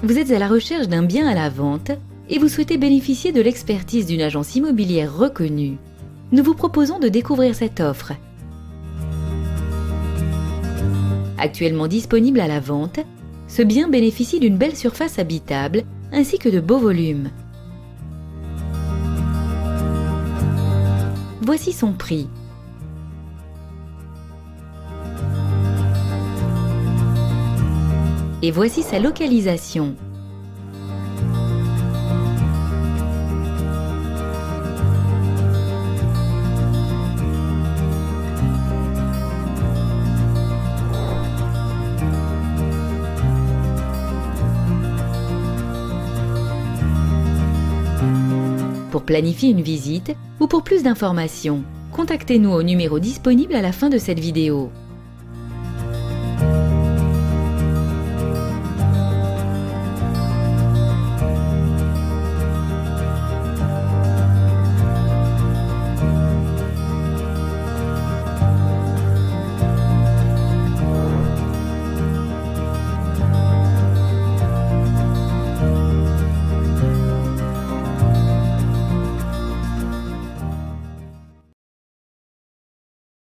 Vous êtes à la recherche d'un bien à la vente et vous souhaitez bénéficier de l'expertise d'une agence immobilière reconnue. Nous vous proposons de découvrir cette offre. Actuellement disponible à la vente, ce bien bénéficie d'une belle surface habitable ainsi que de beaux volumes. Voici son prix. Et voici sa localisation. Pour planifier une visite ou pour plus d'informations, contactez-nous au numéro disponible à la fin de cette vidéo.